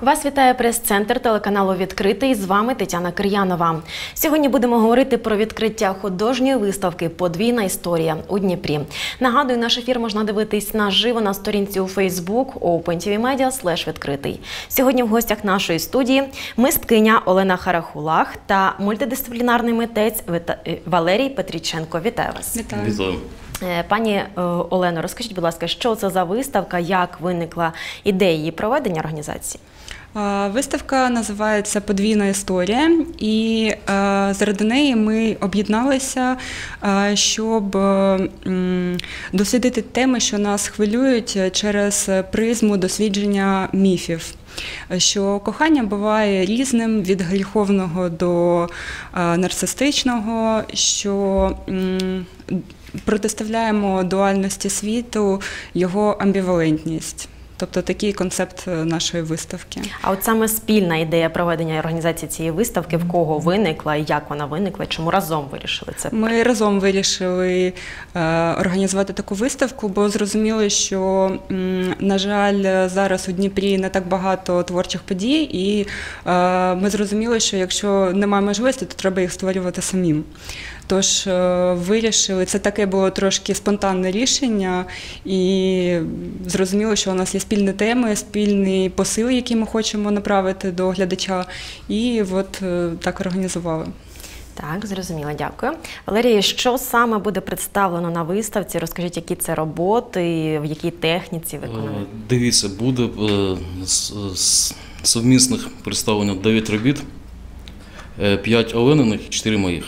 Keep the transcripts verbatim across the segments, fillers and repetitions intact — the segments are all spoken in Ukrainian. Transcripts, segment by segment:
Вас вітає прес-центр телеканалу «Відкритий». З вами Тетяна Кир'янова. Сьогодні будемо говорити про відкриття художньої виставки «Подвійна історія» у Дніпрі. Нагадую, наш ефір можна дивитись наживо на сторінці у Facebook open.tv.media слеш відкритий. Сьогодні в гостях нашої студії мисткиня Олена Харахулах та мультидисциплінарний митець Валерій Петріченко. Вітаю вас. Вітаю. Вітаю. Пані Олено, розкажіть, будь ласка, що це за виставка, як виникла ідея її проведення, організації? Виставка називається «Подвійна історія», і заради неї ми об'єдналися, щоб дослідити теми, що нас хвилюють через призму дослідження міфів. Що кохання буває різним, від гріховного до нарцистичного, що протиставляємо дуальності світу, його амбівалентність. Тобто такий концепт нашої виставки. А от саме спільна ідея проведення і організації цієї виставки, в кого виникла, і як вона виникла, чому разом вирішили це? Ми разом вирішили е, організувати таку виставку, бо зрозуміли, що, м, на жаль, зараз у Дніпрі не так багато творчих подій, і е, ми зрозуміли, що якщо немає можливості, то треба їх створювати самим. Тож вирішили, це таке було трошки спонтанне рішення, і зрозуміло, що у нас є спільні теми, спільний посил, який ми хочемо направити до глядача, і от так організували. Так, зрозуміло, дякую. Валерія, що саме буде представлено на виставці? Розкажіть, які це роботи, в якій техніці виконані? Дивіться, буде з сумісних представлено дев'ять робіт, п'ять Олениних і чотири моїх.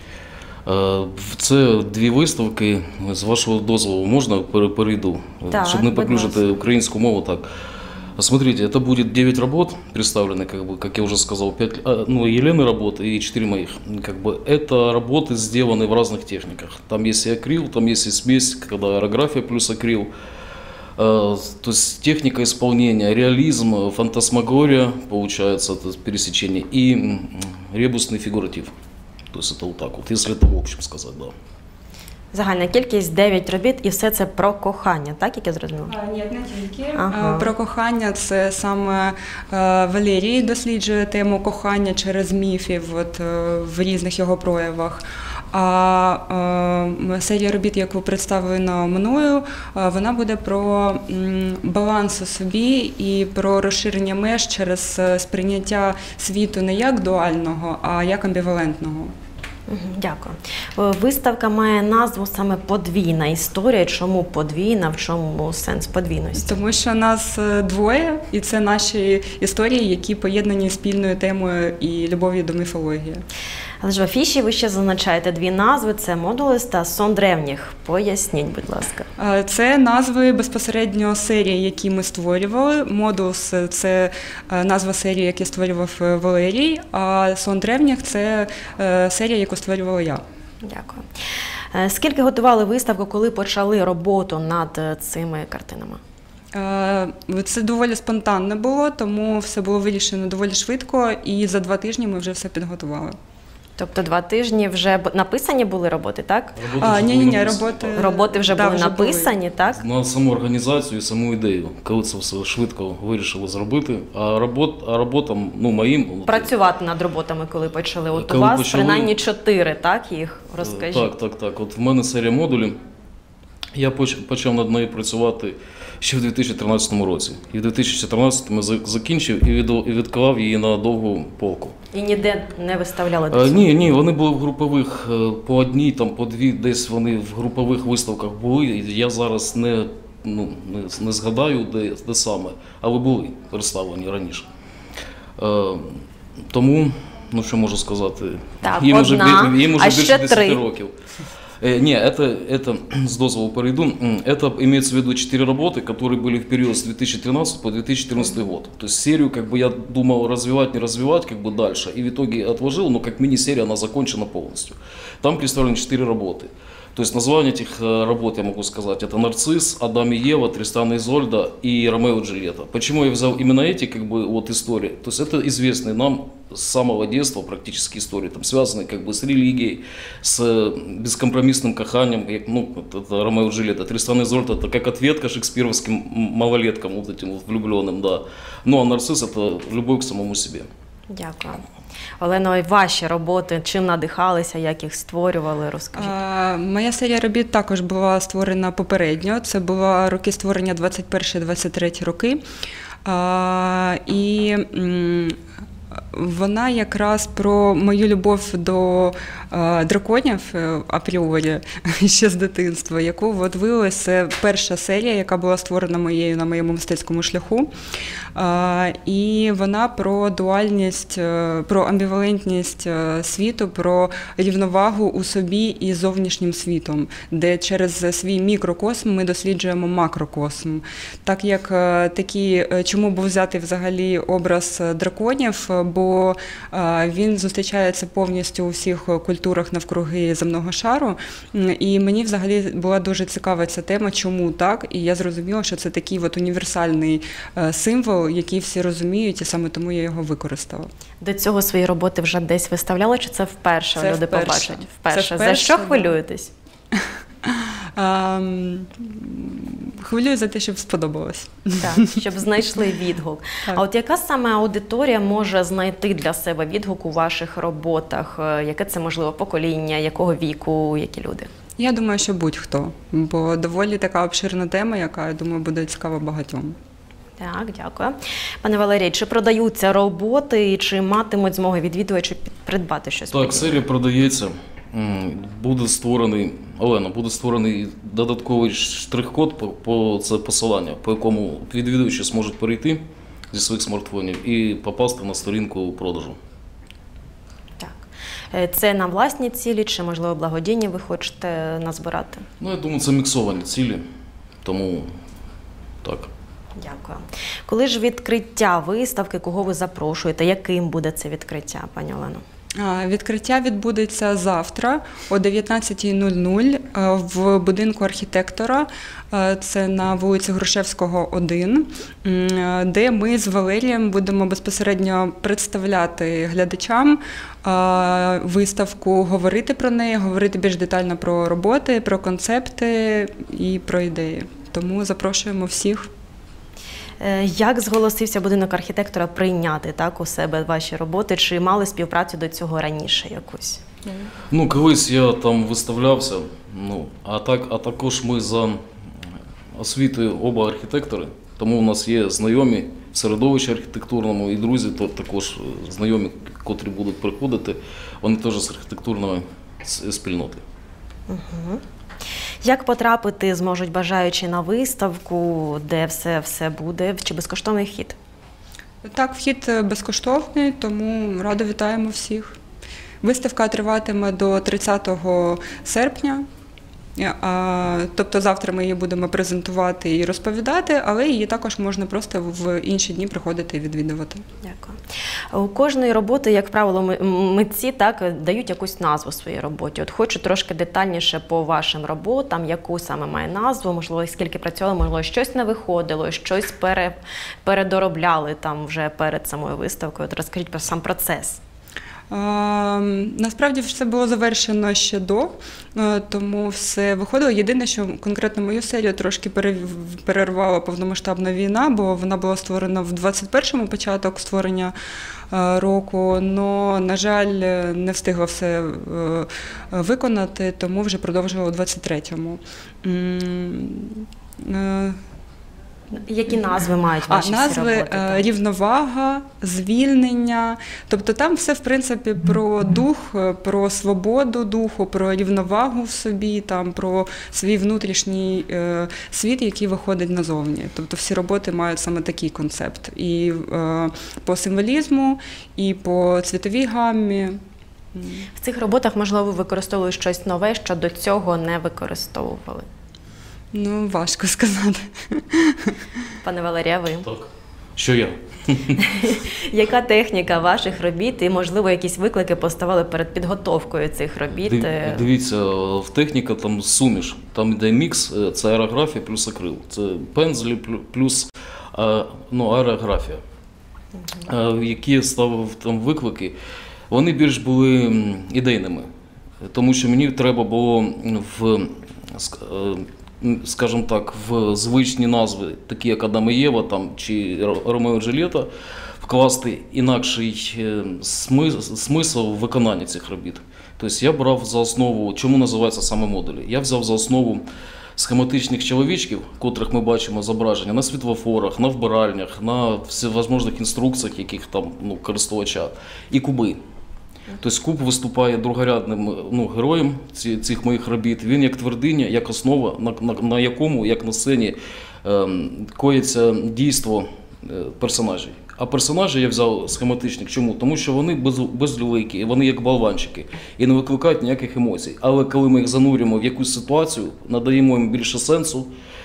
Це дві виставки, з вашого дозволу, можна перейду, так, чтобы не поклюжить украинскую мову так. Смотрите, это будет девять работ представлены, как бы, как я уже сказал, пять, ну, Елены работы и четыре моих. Как бы, это работы сделаны в разных техниках. Там есть и акрил, там есть и смесь, когда аэрография плюс акрил. То есть техника исполнения, реализм, фантасмагория, получается, это пересечение, и ребусный фигуратив. То есть это вот так вот, если это в общем сказать, да. Загальна кількість дев'ять робіт, і все це про кохання, так, як я зрозуміла? Ні, не тільки. Ага. Про кохання це саме Валерій досліджує тему кохання через міфів от, в різних його проявах. А е, серія робіт, яку представлена мною, вона буде про м, баланс у собі і про розширення меж через сприйняття світу не як дуального, а як амбівалентного. Дякую. Виставка має назву саме «Подвійна історія». Чому подвійна, в чому сенс подвійності? Тому що нас двоє, і це наші історії, які поєднані спільною темою і любов'ю до міфології. Але ж в афіші ви ще зазначаєте дві назви – це «Модулес» та «Сон древніх». Поясніть, будь ласка. Це назви безпосередньо серії, які ми створювали. «Модулес» – це назва серії, яку створював Валерій, а «Сон древніх» – це серія, яку створювала я. Дякую. Скільки готували виставку, коли почали роботу над цими картинами? Це доволі спонтанно було, тому все було вирішено доволі швидко, і за два тижні ми вже все підготували. Тобто два тижні вже написані були роботи, так? А, ні, ні, ні, роботи, роботи вже да, були вже написані, були. так? На саму організацію і саму ідею, коли це все швидко вирішили зробити, а, робот, а роботам, ну, моїм... Працювати над роботами, коли почали. От коли у вас почали... принаймні чотири, так, їх? Розкажіть. Так, так, так. От в мене серія модулів. Я почав над нею працювати ще в дві тисячі тринадцятому році. І в дві тисячі чотирнадцятому закінчив і відклав її на довгу полку. І ніде не виставляли до цього? цього? Ні, ні, вони були в групових, по одній, там, по дві, десь вони в групових виставках були. Я зараз не, ну, не, не згадаю, де, де саме, але були представлені раніше. Тому, ну що можу сказати, так, їм одна, вже, їм вже а більше ще десяти три. років. Не, это, это, с дозволу перейду, это имеется в виду четыре работы, которые были в период с две тысячи тринадцатого по две тысячи четырнадцатый год. То есть серию, как бы, я думал развивать, не развивать, как бы, дальше, и в итоге отложил, но как мини-серия она закончена полностью. Там представлены четыре работы. То есть название этих э, работ, я могу сказать, это «Нарцисс», «Адам и Ева», «Тристан и Изольда» и «Ромео и Джульетта». Почему я взял именно эти как бы, вот, истории? То есть это известные нам с самого детства практически истории, там, связанные как бы, с религией, с бескомпромиссным каханием. Ну, это «Ромео и Джульетта», «Тристан и Изольда» – это как ответка шекспировским малолеткам, вот этим вот влюбленным, да. Ну а «Нарцисс» – это любовь к самому себе. Дякую. Олено, і ваші роботи, чим надихалися, як їх створювали, розкажіть. А, моя серія робіт також була створена попередньо. Це були роки створення двадцять перший - двадцять третій роки. А, і м, вона якраз про мою любов до е, драконів е, апріорі ще з дитинства, яку от виявилася це перша серія, яка була створена моєю на моєму мистецькому шляху. Е, і вона про дуальність, е, про амбівалентність е, світу, про рівновагу у собі і зовнішнім світом, де через свій мікрокосм ми досліджуємо макрокосм. Так як е, такі, е, чому був взятий взагалі образ драконів, бо він зустрічається повністю у всіх культурах навкруги земного шару. І мені взагалі була дуже цікава ця тема, чому так. І я зрозуміла, що це такий от універсальний символ, який всі розуміють, і саме тому я його використала. До цього свої роботи вже десь виставляли, чи це вперше це люди вперше. побачать? Вперше. Це За вперше, що да. хвилюєтесь? Хвилюю за те, щоб сподобалось. Так, щоб знайшли відгук. Так. А от яка саме аудиторія може знайти для себе відгук у ваших роботах? Яке це, можливо, покоління, якого віку, які люди? Я думаю, що будь-хто, бо доволі така обширна тема, яка, я думаю, буде цікава багатьом. Так, дякую. Пане Валерій, чи продаються роботи і чи матимуть змоги відвідувачі придбати щось? Так, серія продається. М, Буде створений, Олена, буде створений додатковий штрих-код по, по це посилання, по якому відвідувачі зможуть перейти зі своїх смартфонів і попасти на сторінку продажу. Так. Е, Це на власні цілі чи, можливо, благодійні ви хочете назбирати? Ну, я думаю, це міксовані цілі, тому так. Дякую. Коли ж відкриття виставки, кого ви запрошуєте, яким буде це відкриття, пані Олено? А, Відкриття відбудеться завтра о дев'ятнадцятій нуль нуль в будинку архітектора, е, це на вулиці Грушевського, один, м, де ми з Валерієм будемо безпосередньо представляти глядачам е, виставку, говорити про неї, говорити більш детально про роботи, про концепти і про ідеї. Тому запрошуємо всіх. Е, Як зголосився будинок архітектора прийняти так у себе ваші роботи? Чи мали співпрацю до цього раніше якусь? Ну, колись я там виставлявся, ну, а, так, а також ми за освітою оба архітектори, тому у нас є знайомі в середовищі архітектурному і друзі, то також знайомі, котрі будуть приходити, вони теж з архітектурної спільноти. Угу. Як потрапити зможуть бажаючі на виставку, де все, все буде, чи безкоштовний вхід? Так, вхід безкоштовний, тому радо вітаємо всіх. Виставка триватиме до тридцятого серпня. А, тобто завтра ми її будемо презентувати і розповідати, але її також можна просто в інші дні приходити і відвідувати. Дякую. У кожної роботи, як правило, ми- митці так дають якусь назву своїй роботі. От хочу трошки детальніше по вашим роботам, яку саме має назву, можливо, скільки працювали, можливо, щось не виходило, щось пере, передоробляли там вже перед самою виставкою. От розкажіть про сам процес. А, насправді все було завершено ще до, е, тому все виходило. Єдине, що конкретно мою серію трошки пере- перервала повномасштабна війна, бо вона була створена в двадцять першому, початок створення е, року, але, на жаль, не встигла все е, виконати, тому вже продовжувала у двадцять третьому. М, е, Які назви мають А, ваші всі назви роботи? е, так? рівновага, звільнення. Тобто там все, в принципі, про дух, е, про свободу духу, про рівновагу в собі, там, про свій внутрішній е, світ, який виходить назовні. Тобто всі роботи мають саме такий концепт. І е, по символізму, і по цвітовій гаммі. В цих роботах, можливо, ви використовували щось нове, що до цього не використовували. Ну, важко сказати. Пане Валерія, ви? Так. Що я? Яка техніка ваших робіт і, можливо, якісь виклики поставали перед підготовкою цих робіт? Див- Дивіться, в техніка там суміш, там йде мікс, е, це аерографія плюс акрил. Це пензлі плю- плюс е, ну, аерографія. Е, Які я ставив там виклики, вони більш були м, ідейними. Тому що мені треба було в, ск- е, скажімо так, в звичні назви, такі як Адам і Єва там, чи Ро- Ромео і Джульєта, вкласти інакший е, смис- смисл в виконанні цих робіт. Тобто я брав за основу, чому називаються саме модулі? Я взяв за основу схематичних чоловічків, котрих ми бачимо зображення на світлофорах, на вбиральнях, на всевозможних інструкціях, яких там ну, користувача, і куби. Тобто куб виступає другорядним ну, героєм ці- цих моїх робіт. Він як твердиня, як основа, на, на, на якому, як на сцені, ем, коїться дійство е, персонажів. А персонажі я взяв схематичних. Чому? Тому що вони без, безлюлейкі, вони як болванчики і не викликають ніяких емоцій. Але коли ми їх занурюємо в якусь ситуацію, надаємо їм більше сенсу,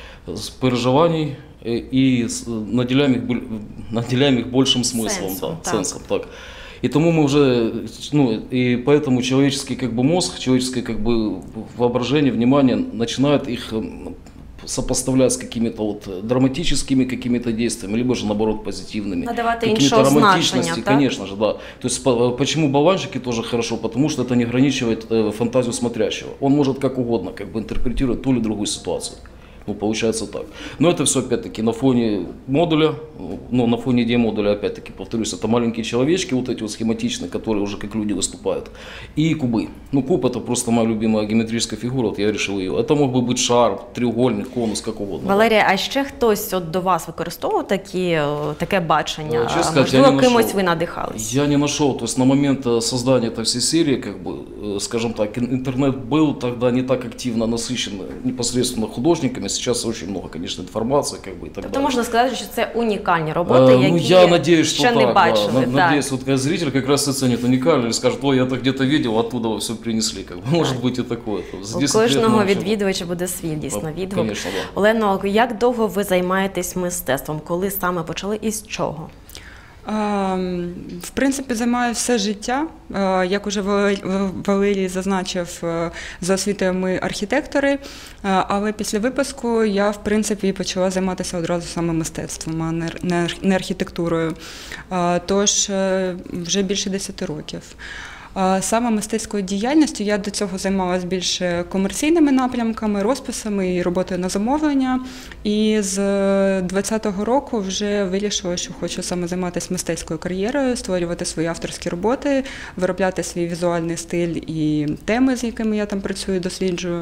з переживань е, і з- наділяємо їх, біль- наділяємо їх більшим смислом. Сенсом, да, так. сенсом, так. И тому мы уже, ну, и поэтому человеческий как бы мозг, человеческое как бы воображение, внимание начинает их м, сопоставлять с какими-то вот драматическими какими-то действиями, либо же наоборот позитивными. Надавати Какими-то іншого романтичности, значення, так? конечно же, да. То есть по- почему болванчики тоже хорошо, потому что это не ограничивает э, фантазию смотрящего. Он может как угодно как бы интерпретировать ту или другую ситуацию. Ну, получается так. Но это все, опять-таки, на фоне модуля, ну, на фоне идеи модуля, опять-таки, повторюсь, это маленькие человечки, вот эти вот схематичные, которые уже как люди выступают, и кубы. Ну, куб – это просто моя любимая геометрическая фигура, вот я решил ее. Это мог бы быть шар, треугольник, конус, как угодно. Валерія, а ще хтось от до вас використовував такі, о, таке бачення? Е, чесно сказати, Можливо, я не кимось знайшов. ви надихались? Я не нашел, то есть на момент э, создания этой всей серии, как бы, э, скажем так, ин- интернет был тогда не так активно насыщен непосредственно художниками, сейчас очень много, конечно, информации, как бы, и так Тобто далее. можна сказати, що це унікальні роботи, Э, які ну, я надеюсь, что ще так, не да. бачили. На- так. Надеюсь, вот когда зритель как раз оценит уникально и скажет, ой, я это где-то видел, оттуда все принесли. Как бы. Может быть и такое. За У десять лет кожного научим. відвідувача буде свій дійсно Так, відгук. конечно, да. Олено, як довго ви займаєтесь мистецтвом? Коли саме почали і з чого? Ем, В принципі, займаю все життя. Е, Як уже Валерій- Валерій зазначив, е, за освітою ми архітектори, е, але після випуску я, в принципі, почала займатися одразу саме мистецтвом, а не ар- не ар- не архітектурою. Е, Тож е, вже більше десяти років. Е, Саме мистецькою діяльністю я до цього займалася більше комерційними напрямками, розписами і роботою на замовлення. І з двадцятого року вже вирішила, що хочу саме займатися мистецькою кар'єрою, створювати свої авторські роботи, виробляти свій візуальний стиль і теми, з якими я там працюю, досліджую.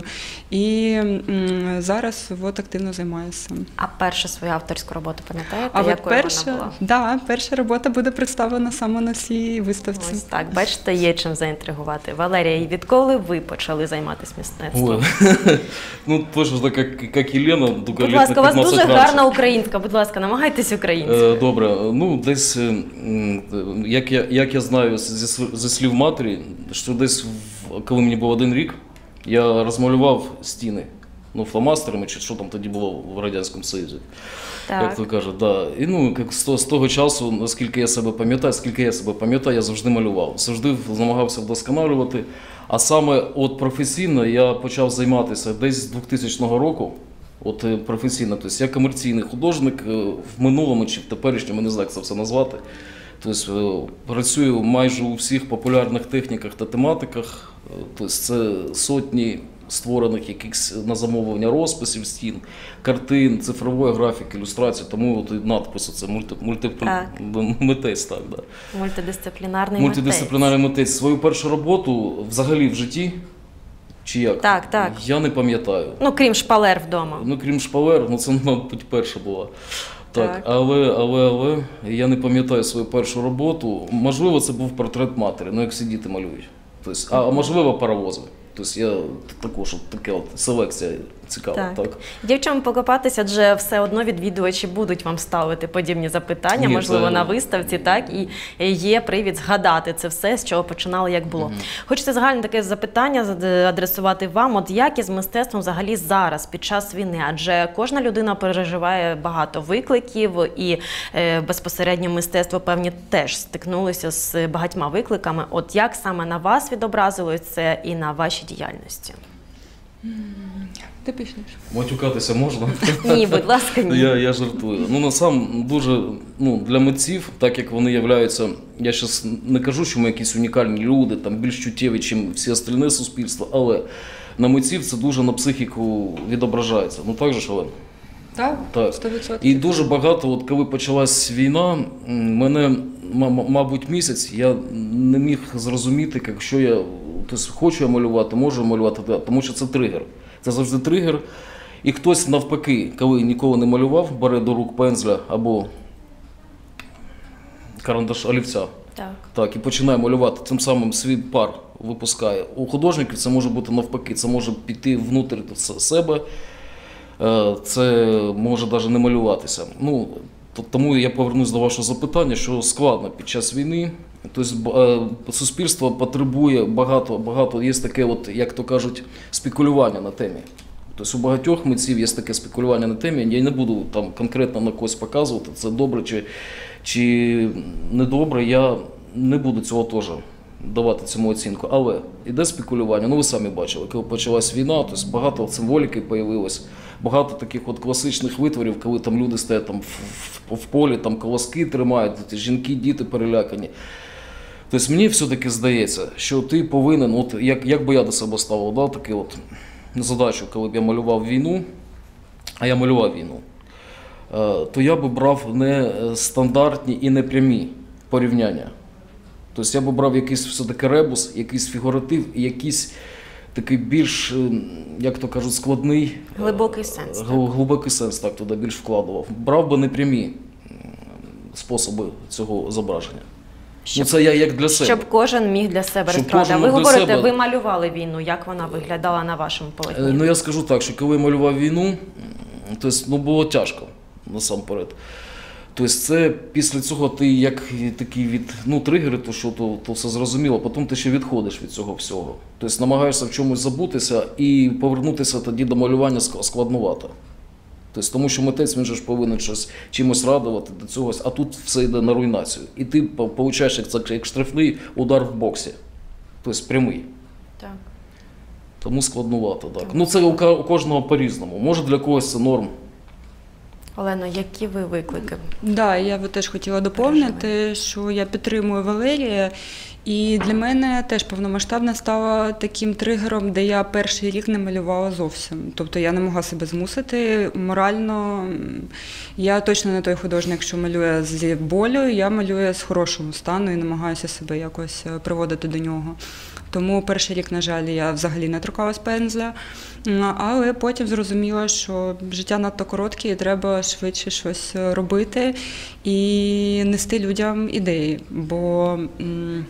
І м, зараз от активно займаюся. А першу свою авторську роботу пам'ятаєте? А от якою вона перша, була? да, перша робота буде представлена саме на цій виставці. Ось так, бачите, є чим заінтригувати. Валерія, і відколи ви почали займатися мистецтвом? Ой. Ну, точно так, как, как Елена, только Будь лет на ласка, у вас пятнадцать дуже раньше. гарна українська. Будь ласка, намагайтесь українською. Е, Добре, ну десь, е, м, як я, як я знаю зі, св- зі слів матері, що десь, в- коли мені був один рік, я розмалював стіни, ну, фломастерами, чи що там тоді було в Радянському Союзі, як Так. то кажуть. Да. І ну, як з, того- з того часу, наскільки я себе пам'ятаю, скільки я себе пам'ятаю, я завжди малював, завжди намагався вдосконалювати. А саме от професійно я почав займатися десь з двохтисячного року. От е, професійно, тобто я комерційний художник е, в минулому чи в теперішньому, не знаю, як це все назвати. Тобто е, працюю майже у всіх популярних техніках та тематиках. Е, Тобто це сотні створених якихось на замовлення розписів стін, картин, цифрової графіки, ілюстрації, тому от і надписи це мульти, мульти, Так. митець, так, да. Мультидисциплінарний Мультидисциплінарний митець. Свою першу роботу взагалі в житті, чи як? Так, так. Я не пам'ятаю. Ну, крім шпалер вдома. Ну, крім шпалер, ну це, мабуть, перша була. Так, Так. але, але, але я не пам'ятаю свою першу роботу. Можливо, це був портрет матері, ну як всі діти малюють. Тобто, а можливо, паровози. Тобто я також от таке от селекція цікаво. Так. Так. Дівчам покопатися, адже все одно відвідувачі будуть вам ставити подібні запитання, Ні, можливо, це- на виставці, так, і є привід згадати це все, з чого починали, як було. Хочеться загальне таке запитання зад- адресувати вам, от як із мистецтвом взагалі зараз, під час війни, адже кожна людина переживає багато викликів, і е, безпосередньо мистецтво, певні, теж стикнулося з багатьма викликами. От як саме на вас відобразилось це і на вашій діяльності? Ти почнеш. Матюкатися можна? Ні, будь ласка, ні. Я, я жартую. Ну, насам дуже, ну, для митців, так як вони являються, я зараз не кажу, що ми якісь унікальні люди, там, більш чуттєві, ніж всі остальне суспільство, але на митців це дуже на психіку відображається. Ну так же ж, Олен? Так, Так. сто відсотків. І дуже багато, от коли почалась війна, м, мене, м- м- мабуть, місяць, я не міг зрозуміти, якщо я тобто, хочу я малювати, можу малювати, да, тому що це тригер. Це завжди тригер. І хтось навпаки, коли ніколи не малював, бере до рук пензля або карандаш олівця. Так. Так, і починає малювати, тим самим свій пар випускає. У художників це може бути навпаки, це може піти внутрі с- себе, е, це може навіть не малюватися. Ну, то- тому я повернусь до вашого запитання, що складно під час війни. Тобто б- е, суспільство потребує багато, багато, є таке, от, як то кажуть, спекулювання на темі. Тобто у багатьох митців є таке спекулювання на темі, я не буду там конкретно на когось показувати, це добре чи, чи недобре, я не буду цього теж давати цьому оцінку. Але іде спекулювання, ну ви самі бачили, коли почалась війна, тобто багато символіки з'явилось, багато таких от класичних витворів, коли там люди стоять там в, в, в полі, там колоски тримають, жінки, діти перелякані. Тобто мені все-таки здається, що ти повинен, от як, як би я до себе ставив, да, таку от задачу, коли б я малював війну, а я малював війну, е, то я би брав не стандартні і не прямі порівняння. Тобто я би брав якийсь все-таки ребус, якийсь фігуратив і якийсь такий більш, е, як то кажуть, складний, Глибокий сенс, так. гл- глибокий сенс так туди більш вкладував. Брав би не прямі м, способи цього зображення. Ну, це я як для себе. Щоб кожен міг для себе Щоб розправити. кожен Ви мог для говорите, себе. ви малювали війну, як вона виглядала на вашому Е, полотні? Ну я скажу так, що коли я малював війну, м, тобто, ну, було тяжко насамперед. Тобто це після цього ти як такий від ну, тригери, то що то, то все зрозуміло, потім ти ще відходиш від цього всього. Тобто намагаєшся в чомусь забутися і повернутися тоді до малювання ск- складновато. Тобто, тому що митець він же ж повинен щось чимось радувати до цього, а тут все йде на руйнацію. І ти получаєш як, це- як штрафний удар в боксі. Тобто прямий. Так. Тому складновато, так. Ну це у ка- у кожного по-різному. Може для когось це норм. Олено, які ви виклики? Да, я би теж хотіла доповнити, що я підтримую Валерія. І для мене теж повномасштабна стала таким тригером, де я перший рік не малювала зовсім. Тобто я не могла себе змусити морально. м, Я точно не той художник, що малює з болю, я малюю з хорошого стану і намагаюся себе якось е, приводити до нього. Тому перший рік, на жаль, я взагалі не торкалась пензля. М, Але потім зрозуміла, що життя надто коротке і треба швидше щось робити і нести людям ідеї. Бо м,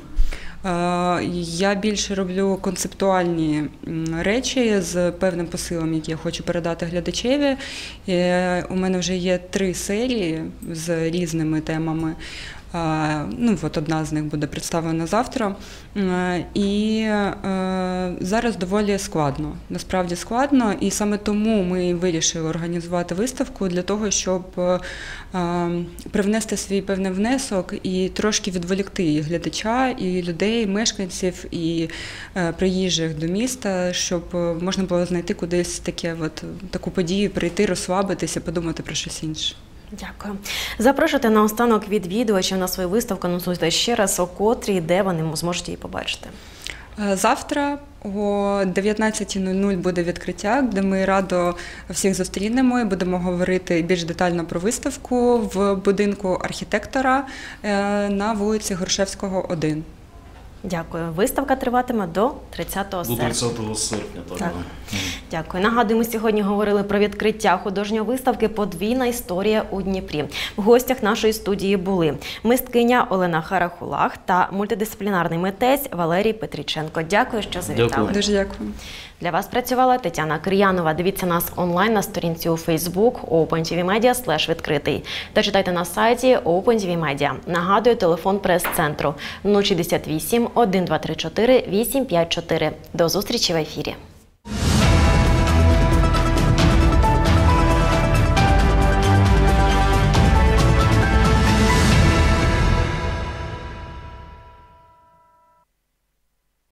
е, я більше роблю концептуальні м, речі з певним посилом, який я хочу передати глядачеві. Е, У мене вже є три серії з різними темами. Е, Ну, от одна з них буде представлена завтра. Е, І е, зараз доволі складно, насправді складно. І саме тому ми вирішили організувати виставку для того, щоб е, привнести свій певний внесок і трошки відволікти і глядача, і людей, мешканців, і е, приїжджих до міста, щоб е, можна було знайти кудись таке, от, таку подію, прийти, розслабитися, подумати про щось інше. Дякую. Запрошуйте наостанок відвідувачів на свою виставку, анонсуйте ще раз, о котрій, де вони зможуть її побачити. Е, Завтра о дев'ятнадцятій нуль нуль буде відкриття, де ми радо всіх зустрінемо і будемо говорити більш детально про виставку в будинку архітектора е, на вулиці Грушевського, один. Дякую. Виставка триватиме до тридцятого До серпня. тридцятого серпня. Так. Так. Да. Дякую. Нагадую, ми сьогодні говорили про відкриття художньої виставки «Подвійна історія у Дніпрі». В гостях нашої студії були мисткиня Олена Харахулах та мультидисциплінарний митець Валерій Петріченко. Дякую, що завітали. Дякую. Дуже дякую. Для вас працювала Тетяна Кир'янова. Дивіться нас онлайн на сторінці у Facebook OpenTVMedia слеш відкритий та читайте на сайті OpenTVMedia. Нагадую, телефон прес-центру нуль шістдесят вісім, один два три чотири, вісім п'ять чотири. До зустрічі в ефірі.